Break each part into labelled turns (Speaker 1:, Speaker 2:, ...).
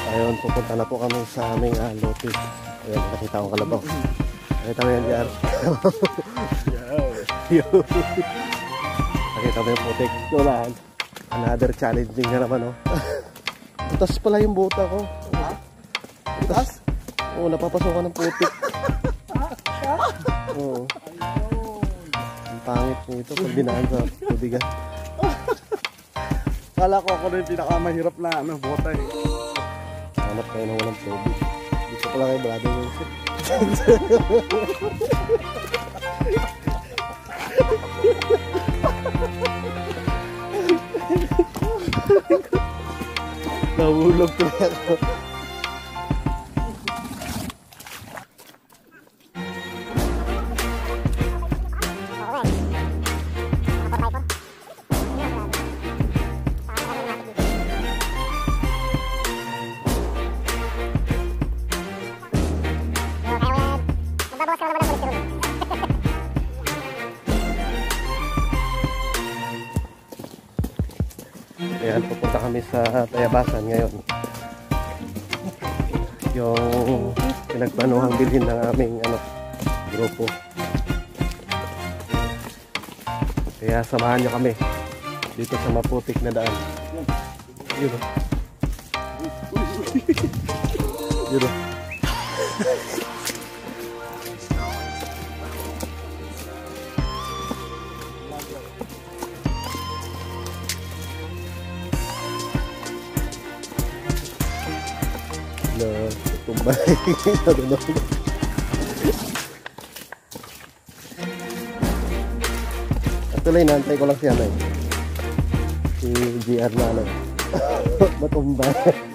Speaker 1: Ayun, pupunta na po kami sa aming lote. Ayun, nakita ko kalabaw. Nakita mo yan, JR. Nakita mo yung putik. Tulaan. Another challenging na naman, oh. Butas pala yung buta ko.
Speaker 2: Ha? Butas?
Speaker 1: Oo, napapasokan ng putik. Oo. Ang pangit nito pag dinaan sa tubigan.
Speaker 2: Kala ko ako na yung pinakamahirap na bota eh.
Speaker 1: Hanap kayo ng walang tubig. Dito pala kayo brother yung isip. Nahulog ko na ako. Ayan, pupunta kami sa Tayabasan ngayon. Yung pinagpanuhang bilhin ng aming grupo. Kaya samahan nyo kami dito sa maputik na daan. Yun o. Yun o. Tumbay. Actually, nantay ko lang siya na si GR na matumbay.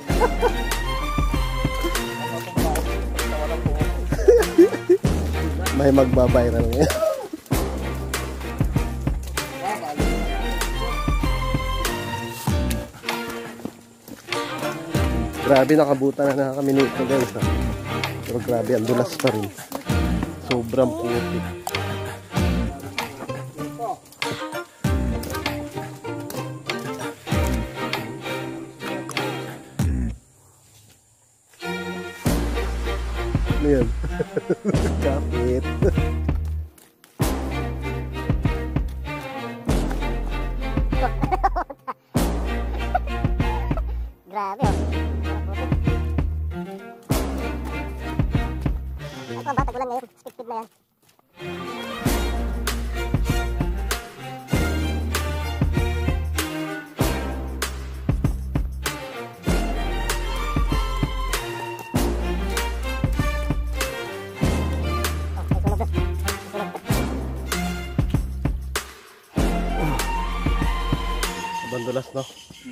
Speaker 1: May magbabiral ngayon. Grabe, nakabutan na kami nito guys. Pero grabe, ang dulas pa rin. Sobrang putik. Ano yan? Kapit.
Speaker 3: Grabe oh. Ako ang batag ulan ngayon. Speed na yan.
Speaker 1: Bandulas, no?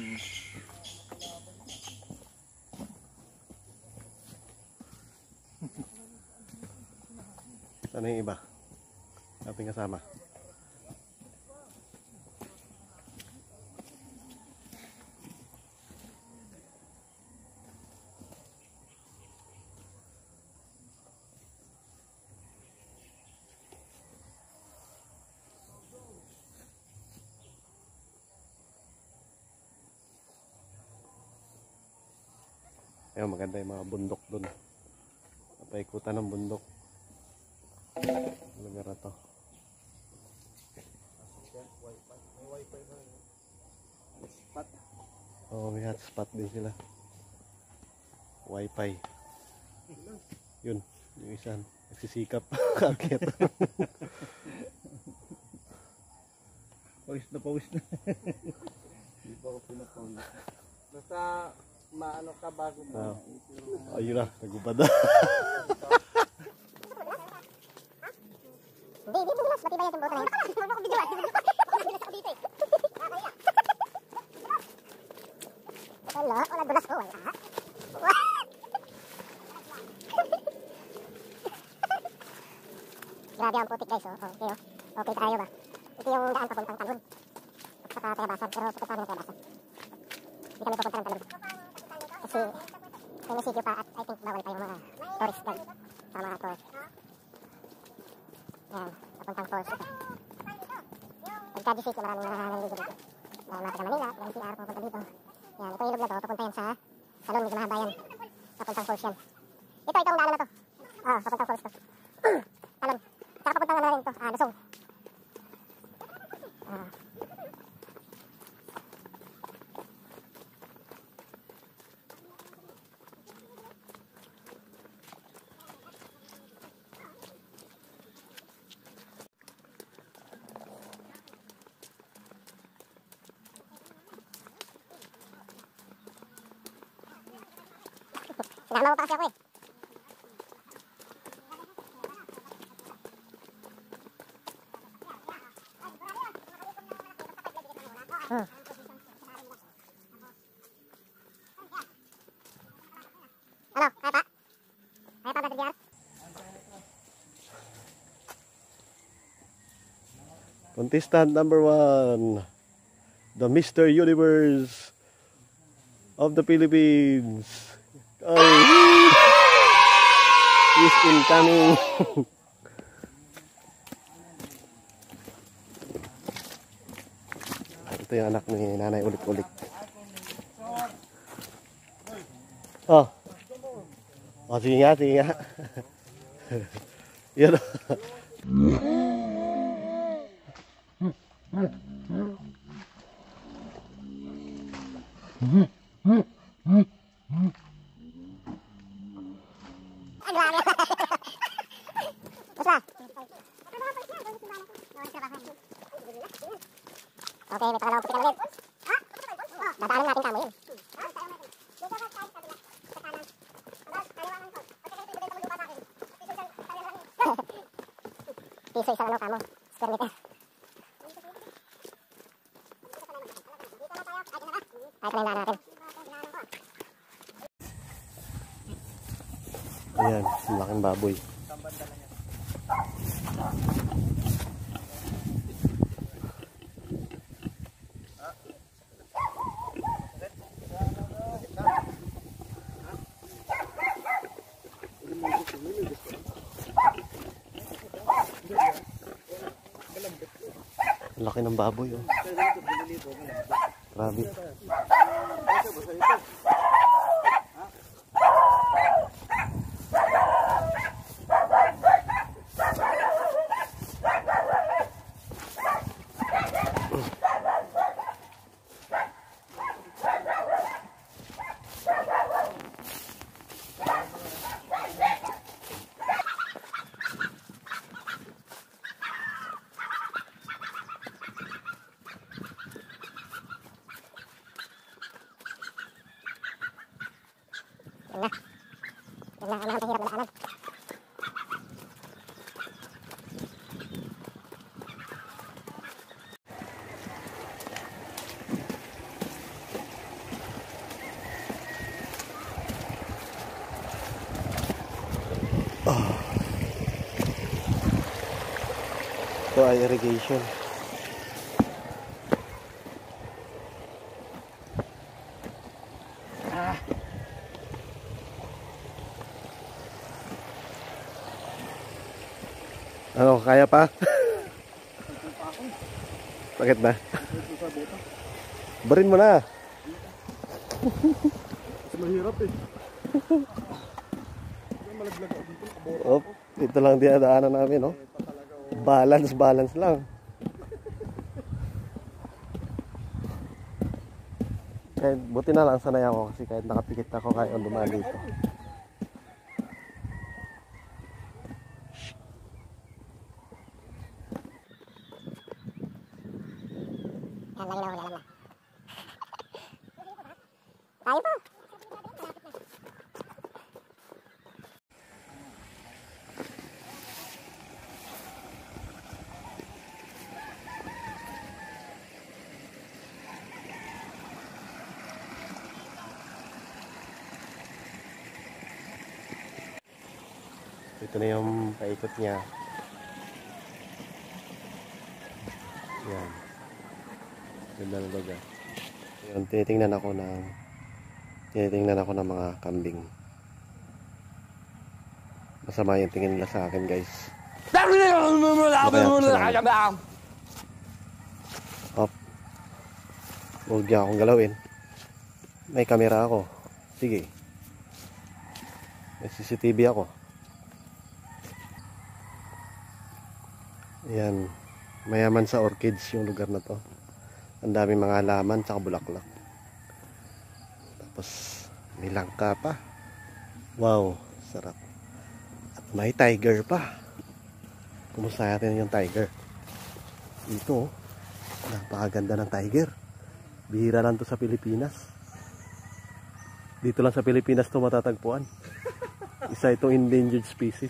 Speaker 1: Ano yung iba? Ating kasama. Ayun, maganda yung mga bundok doon. Paikutan ng bundok. Lugar na to.
Speaker 2: May wifi na spot.
Speaker 1: Oo, may hotspot din sila. Wi-Fi. Yun, yung isa nagsisikap. Kakit.
Speaker 2: Pawis na. Hindi pa ako pinapawis. Basta maano ka bago mo.
Speaker 1: Ayun na, nagubad na.
Speaker 3: Hindi, bilas. Matibay yung bota na yun. Huwag ako biduan. Bilas ako dito eh. Wala, wala dulas ko. Wala. Grabe ang putik guys. Okay, oh. Okay tayo ba? Ito yung daan papuntang Talon. Saka Tayabasan. Pero pupunta kami ng Tayabasan. Hindi kami pupunta ng Talon. Kasi sinisigyo pa at I think bawal pa yung mga tourist guys. Sa mga tourist. Yan, papuntang falls ito. Pagka-G-City, maraming naligo dito. Dahil mga taga Manila, ng NCR pupunta dito. Yan, ito yung ilog na to, papunta yan sa Salon, medyo mahaba yan. Papuntang falls yan. Ito ang daanan na to. Papuntang falls to. Talon. Saka papuntang na rin to. Lusong. Sinama mo pa kasi ako eh. Ano? Kaya pa? Kaya pa ba terbiar?
Speaker 1: Contestant number 1, the Mr. Universe of the Philippines. He's incoming. Ito yung anak ni nanay ulit-ulit. Oh, sige nga, sige nga. Yan.
Speaker 3: Okay, may pangalawa puti ka ulit. Dadaanan natin kamo yun. Piso isang ano kamo, square meter. Ay, ito na yung daan natin.
Speaker 1: Ayan, laking baboy. Laki ng baboy, oh. Grabe.
Speaker 3: Yan na, ang hirap na daanan.
Speaker 1: Ito ay irrigation. Ano, kaya pa? Sakit na? Barin mo na.
Speaker 2: Kasi mahirap eh.
Speaker 1: Oh, ito lang dinadaanan namin, no? Balance lang. Kahit buti na lang sanay ako kasi kahit nakapikit ako kaya dumaan dito.
Speaker 3: Yan, lagi na huli, alam na. Tayo po.
Speaker 1: Ito na yung paikot niya. Yan. Ganda na lugar. Yun, tinitingnan ako ng mga kambing. Masama yung tingin nila sa akin, guys. Up. Huwag niya akong galawin. May kamera ako. Sige. May CCTV ako. Ayan. Mayaman sa orchids yung lugar na to. Ang daming mga halaman tsaka bulaklak. Tapos may langka pa. Wow, sarap. At may tiger pa. Kumusta natin yung tiger? Ito, napakaganda ng tiger. Bihira lang to sa Pilipinas. Dito lang sa Pilipinas to matatagpuan. Isa itong endangered species.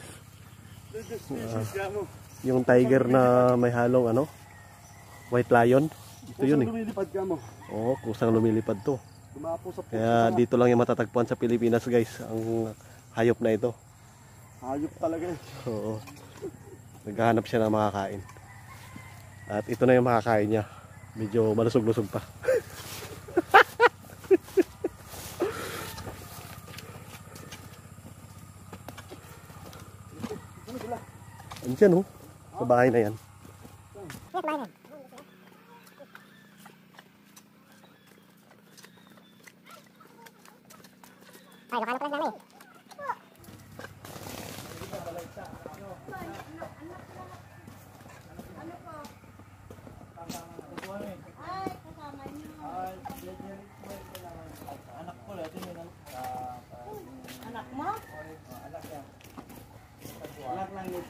Speaker 1: Yung tiger na may halong ano, white lion. Ito yun eh.
Speaker 2: Lumilipad ka mo.
Speaker 1: Oo, kusang lumilipad to.
Speaker 2: Dumapo sa puso.
Speaker 1: Kaya dito lang yung matatagpuan sa Pilipinas guys, ang hayop na ito.
Speaker 2: Hayop talaga eh.
Speaker 1: Oo. Naghahanap siya ng makakain. At ito na yung makakain niya. Medyo malusog-lusog pa. Andiyan oh. Sa bahay na yan.
Speaker 3: Ay, baka na pala namin.
Speaker 4: Anak mo?
Speaker 2: Anak lang nito.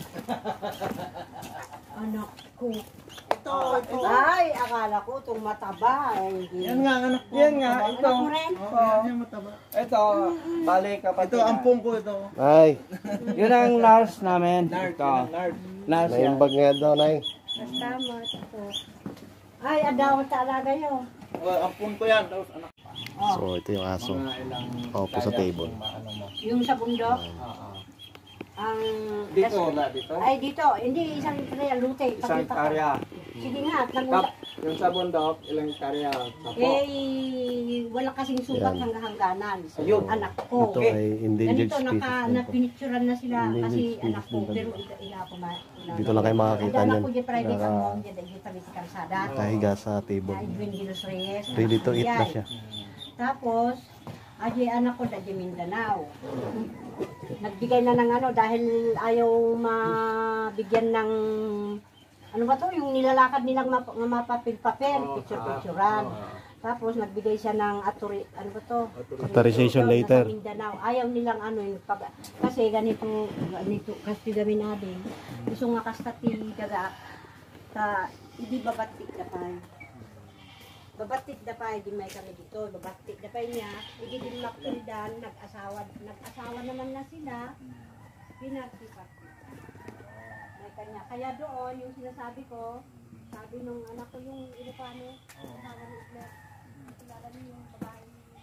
Speaker 4: Anak ko. Ito. Ay, akala ko itong mataba. Hindi.
Speaker 2: Yan nga, anak ko. Yan nga, ito.
Speaker 4: Anak mo rin?
Speaker 2: Ito, bali kapatid. Ito, ampong ko ito.
Speaker 1: Ay,
Speaker 2: Yun ang nurse namin. Ito. Nurse yan.
Speaker 1: naimbag nga daw, Nay.
Speaker 4: Basta mo. Ito. Ay, adaw sa alaga yun.
Speaker 2: Ampong ko yan. Tapos anak.
Speaker 1: So, ito yung aso. Opo sa table.
Speaker 4: Yung sa bundok. Ang...
Speaker 2: Dito na, dito.
Speaker 4: Ay, dito. Hindi, isang area, lute.
Speaker 2: Isang
Speaker 4: Pakita ko.
Speaker 2: karya.
Speaker 4: Sige nga.
Speaker 2: Tap, yung sa bundok, ilang karya. Tapo.
Speaker 4: Eh, wala kasing sukat
Speaker 1: Yan.
Speaker 4: hanggang-hangganan.
Speaker 2: Ayun.
Speaker 4: Anak ko.
Speaker 1: Ito ay endangered
Speaker 4: Ganito,
Speaker 1: species.
Speaker 4: napinicturan na sila
Speaker 1: Endangered
Speaker 4: kasi
Speaker 1: species
Speaker 4: anak ko.
Speaker 1: din ba?
Speaker 4: Pero ila ako
Speaker 1: Dito lang kayo makakita
Speaker 4: Ada anak
Speaker 1: niyan.
Speaker 4: ko di private
Speaker 1: Naka-
Speaker 4: ang mom di tabi sa kalsada.
Speaker 1: Nakahiga sa table.
Speaker 4: Ay, Edwin Gilos Reyes.
Speaker 1: Ready to eat na siya.
Speaker 4: Tapos, aji anak ko dahil Mindanao. Nagbigay na ng ano dahil ayaw mabigyan ng ano ba to yung nilalakad nilang mapapil-papel, picture-picturean. Tapos nagbigay siya ng ano ba to?
Speaker 1: Authorization later.
Speaker 4: Sa Mindanao. Ayaw nilang ano yung kasi ganito kasi kami natin. Gusto nga kastati daga ta hindi babatik na pa. Babatik na pa di may kami dito. Babatik na pa niya. Hindi din makpildan nag-asawa naman na sila. Pinagsipat. May kanya. Kaya doon yung sinasabi ko, sabi nung anak ko yung Ilocano, asawa ni Isler. Kilala niyo yung babae.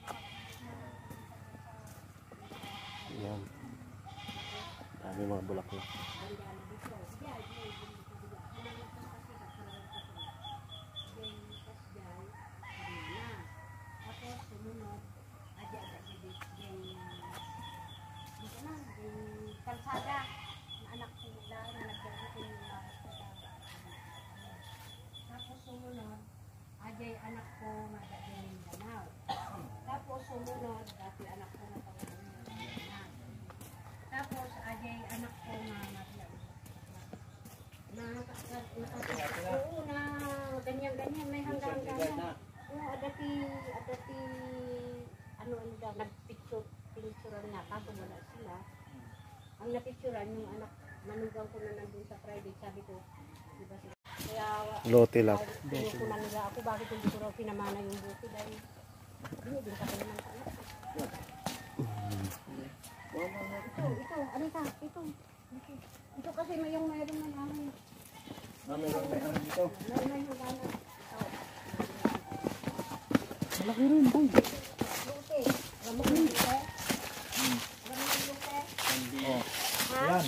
Speaker 1: Yan. Dami mga bulaklak.
Speaker 4: Kalsada na anak ko nila na nagdarating ng mga tapos sumunod ajay anak ko madaging Mindanao tapos sumunod dati anak ko na pangalan tapos ajay anak ko oo na ganyan may hanggang adati ano daw nagpicturean na kaso wala sila. Ang napicturean yung anak, manugang ko na nandun sa private, sabi ko, di ba sila? Kaya,
Speaker 1: Lote lang.
Speaker 4: ko na nila ako, bakit hindi ko raw pinamana yung buti dahil hindi din kasi naman sa anak. Ito, ano ka? Ito kasi may yung mayroon na namin.
Speaker 2: Meron dito.
Speaker 4: Meron na yung gana.
Speaker 2: Malaki rin, boy.
Speaker 4: Lute, ramon yung lute. Ramon yung lute.
Speaker 2: Oh.
Speaker 4: Ha?
Speaker 2: Yan.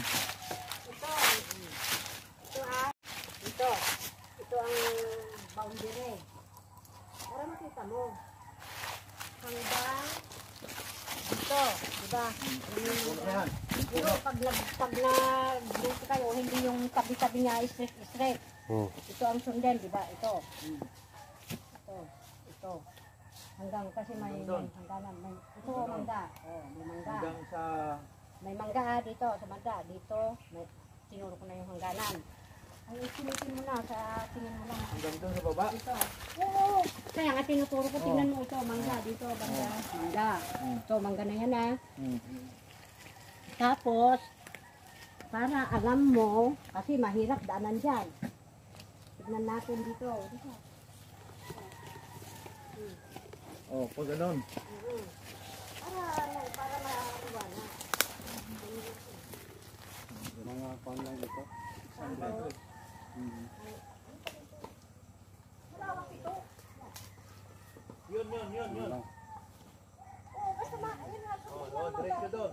Speaker 4: Ito ang boundary. Para makita mo. Hanggang ito, diba? Pero pag dito kayo, hindi yung tabi-tabi niya straight. Ito ang sundan, diba? Ito. Hanggang kasi may hangganan. May, ito mangga. Oh, may mangga.
Speaker 2: Hanggang sa...
Speaker 4: May mangga dito sa mangga. Dito, may tinuro ko na yung hangganan. Ang sinitin mo na sa tingin mo lang.
Speaker 2: Hanggang doon sa baba?
Speaker 4: Ito. Oo. Kaya nga tinuturo ko, tingnan mo ito, mangga dito, mangga. Mangga. Ito, mangga na yan ah. Tapos, para alam mo, kasi mahirap daanan dyan. Tignan natin dito. Dito.
Speaker 2: Oh, pag ganun.
Speaker 4: Para maiwan na.
Speaker 2: Mga pang lang ito. Yun.
Speaker 4: Oo, basta ayun nga.
Speaker 2: Oh, diretso doon.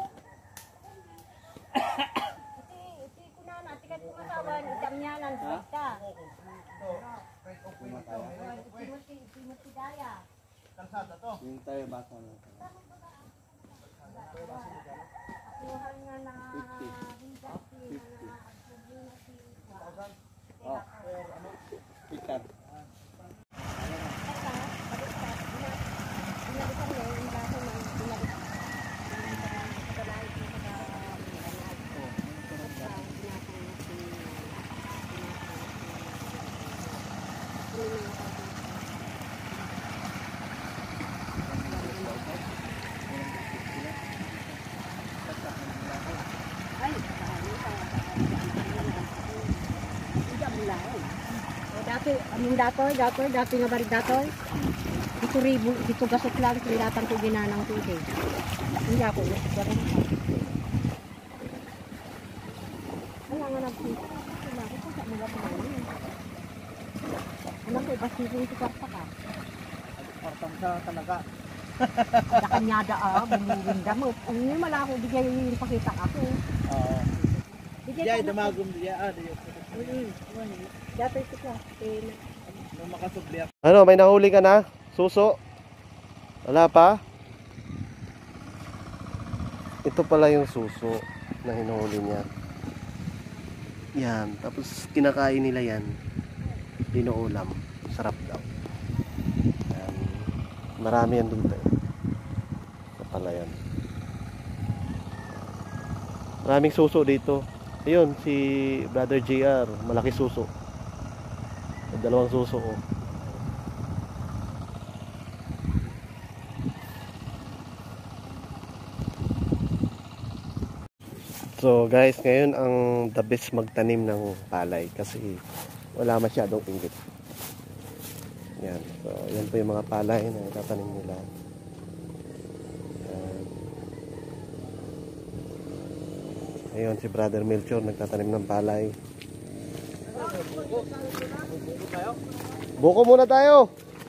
Speaker 4: Iti ko na, tikat ko masawan, itam niya lang, basta. Iti mo si Daya.
Speaker 2: Kalsada to. Yung tayo basa na.
Speaker 4: Kuhan nga na
Speaker 2: 50. Oh, pikat.
Speaker 4: Dati nga balik datoy. Dito ribo, dito gasot lang, kailangan ko ginanang ko ito. Hindi ako, gano'n pa. Wala nga nagpita. Wala ko pa sa mga pangalaman. Alam ko, basta yung sikarta ka.
Speaker 2: Partang sa talaga.
Speaker 4: Sa kanyada bumulinda mo. Ang hindi mala ako, di kayo yung pakita ako.
Speaker 2: Oo.
Speaker 4: Di
Speaker 2: Diya, damagom diya.
Speaker 4: Datoy ito ka.
Speaker 2: Nung makasubli ako.
Speaker 1: Ano, may nahuli ka na? Suso? Wala pa? Ito pala yung suso na hinuhuli niya. Yan, tapos kinakain nila yan. Dinuulam. Sarap daw. Yan. Marami yan dito. Ito pala yan. Maraming suso dito. Ayun, si Brother JR. Malaki suso. Dalawang suso oh. So guys, ngayon ang the best magtanim ng palay kasi wala masyadong inggit. Yan. So yan po yung mga palay na itatanim nila. Yan. Ayun si Brother Melchor nagtatanim ng palay. Buko muna tayo.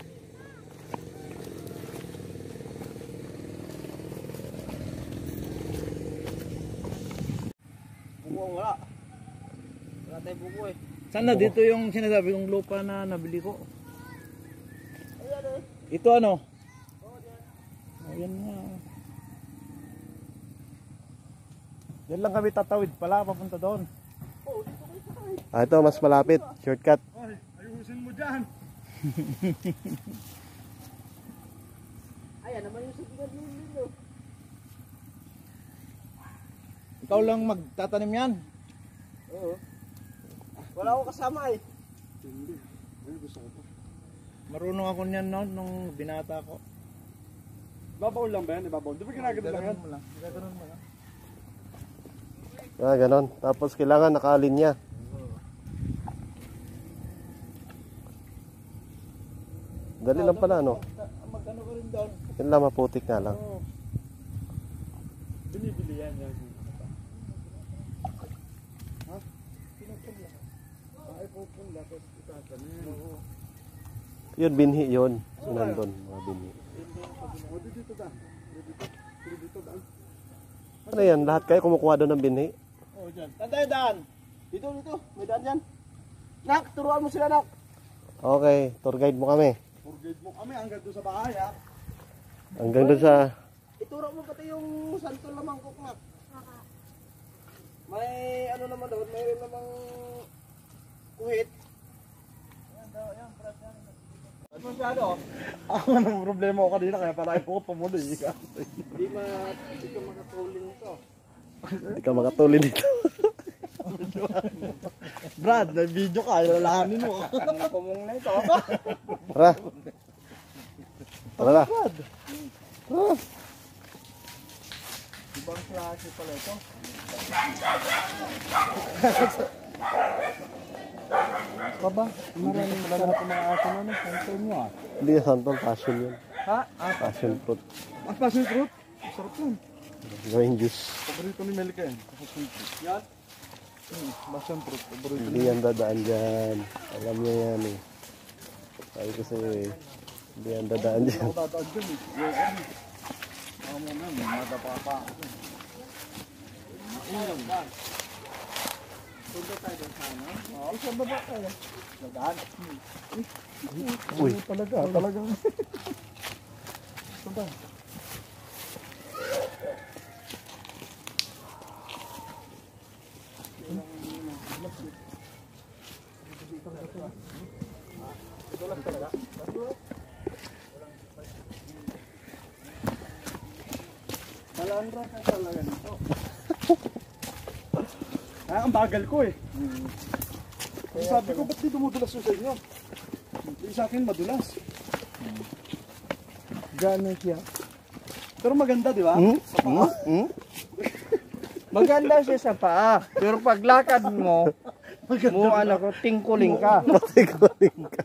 Speaker 2: Buko wala. Wala tayong buko eh. Sana dito yung sinasabi kong lupa na nabili ko. Ito ano? Ayan nga. Yan lang kami tatawid pala papunta doon.
Speaker 1: Ito mas malapit, shortcut.
Speaker 2: Ay, ayusin mo dyan. Ayan naman yung signal nyo. Ikaw lang magtatanim yan? Oo. Wala akong kasama eh. Hindi. Gusto ko pa. Marunong ako niyan noon nung binata ko. Babaw lang ba yan? Ibabaw? Di ba ginagano lang yan? Ginagano mo lang.
Speaker 1: Ah, ganon. Tapos kailangan nakalinya. Dali lang pala, no?
Speaker 2: Mag-ano ka rin doon?
Speaker 1: Yan lang, maputik nga lang.
Speaker 2: Oo. Binibili yan. Ha? Pinupunla. Ay, pupunla. Tapos itatanin. Oo.
Speaker 1: Yun, binhi yun. Nandun, mga binhi.
Speaker 2: O, dito da. Dito da.
Speaker 1: Ano yan? Lahat kayo kumukuha doon ng binhi?
Speaker 2: Oo, dyan. Tantay daan. Dito. May daan dyan. Nak, turuan mo sila, nak.
Speaker 1: Okay, tour guide mo kami.
Speaker 2: Tour guide mo kami hanggang doon sa bahay, ha?
Speaker 1: Hanggang doon sa...
Speaker 2: Ituro mo pati yung santol na mangkok, nak. May ano naman doon, mayroon namang kuhit. Ayan daw, ayan, brad yan. Masyado. Ako nang problema ko kanina kaya pala ako pumuloy.
Speaker 1: Hindi ka makatulin dito.
Speaker 2: Brad, may video ka, ilalahanin mo.
Speaker 4: Pumong na ito.
Speaker 1: Tara. Tara na.
Speaker 2: Ibang klase pala ito. Baba, maraming talaga na mga aso na santol nyo ah.
Speaker 1: Hindi yan santol, passion yun.
Speaker 2: Ha?
Speaker 1: Passion fruit.
Speaker 2: Ang passion fruit? Sarap yun.
Speaker 1: Gawing juice.
Speaker 2: Paborito ni Melika yan. Passion fruit. Yan? Passion fruit. Paborito
Speaker 1: Hindi yan dadaan dyan. Alam niya yan eh. Sabi ko sa'yo eh. Hindi yan dadaan dyan.
Speaker 2: Ako tatawag dyan eh. Yung ano. Ako mo na, may madapa pa ako. Mainom ba? Punta tayo doon sana. Oo, saan ba tayo? Nagaan.
Speaker 1: Uy.
Speaker 2: Talagang. Punta. Malandra ka talaga nito. Ang bagal ko eh. Kaya sabi ko, ba't di dumudulas yung sa inyo? Yung sa akin madulas. Gano'n siya. Pero maganda, di ba? Sa paa.
Speaker 4: Maganda siya sa paa. Pero paglakad mo, ano ko, tingkuling ka.
Speaker 1: Matiguling ka.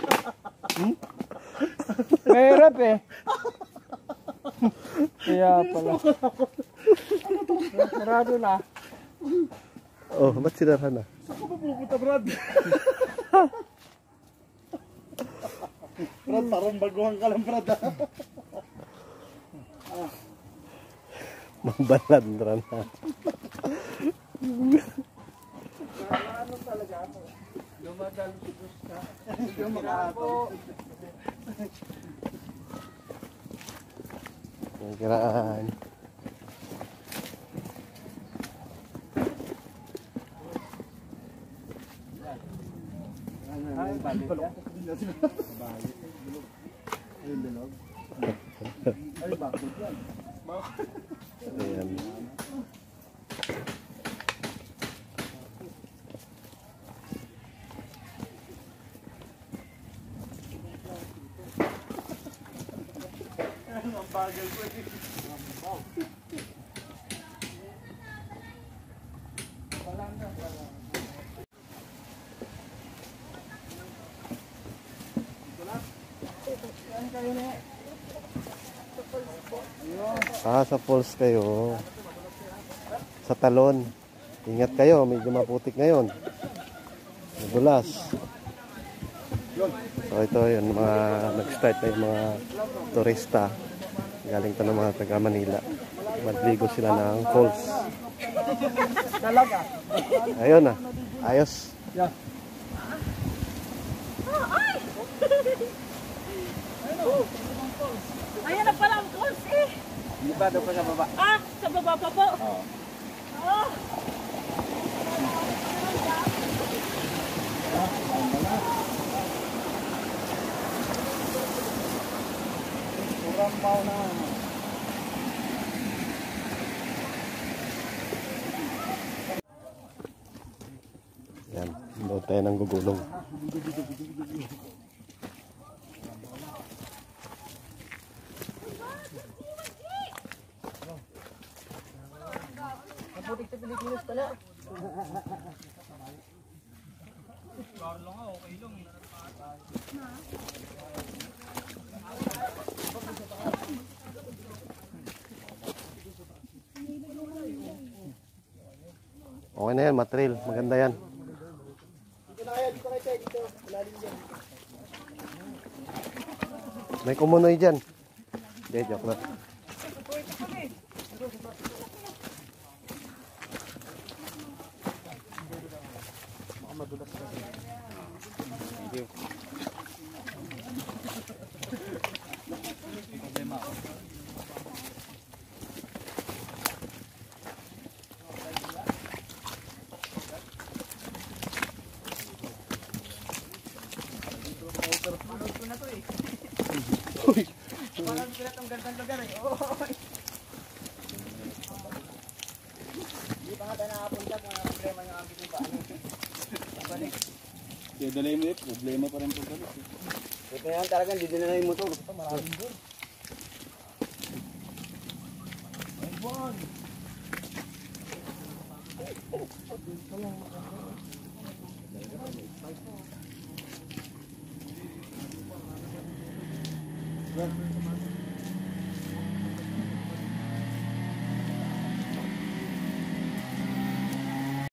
Speaker 4: Mahirap eh. Kaya pala. Sarado na.
Speaker 1: Oh, ba't sinara na?
Speaker 2: Saan ka ba pupunta, Brad? Brad, parang baguhan ka lang, Brad.
Speaker 1: Mambalandra na.
Speaker 4: Ano talaga ako? Dumadalo si Gusta.
Speaker 2: Yung makakataw.
Speaker 1: Ang kiraan.
Speaker 2: Ay, balik ya. Ay, bilog. Ay, bakit yan?
Speaker 1: Ayan.
Speaker 2: Ang bagal ko eh.
Speaker 1: Sa falls kayo. Sa talon. Ingat kayo, medyo maputik ngayon. Madulas. So ito yun, mga nag-start na yung mga turista. Galing to ng mga taga Manila. Magligo sila ng falls.
Speaker 2: Talaga.
Speaker 1: Ayun na. Ayos.
Speaker 2: Yeah.
Speaker 5: Ayan na pala ang calls eh.
Speaker 2: Di ba daw pa sa baba?
Speaker 5: Ah, sa baba pa po.
Speaker 2: Oo.
Speaker 5: Oh.
Speaker 2: Kurang mau na.
Speaker 1: Yan. Doon tayo ng gugulong. Okay na yan, matrail. Maganda yan. May kumunoy dyan. Hindi, joke lang.
Speaker 2: Parang sila itong gandang lugar eh. Oy! Hindi pa nga tayo nakapunta kung ano problema yung aking iba. Balik.
Speaker 6: Kaya dalay mo yun, problema pa rin pagbalik.
Speaker 2: Ito yan talaga, hindi din na yung motor. Ito maraming doon. Ayun.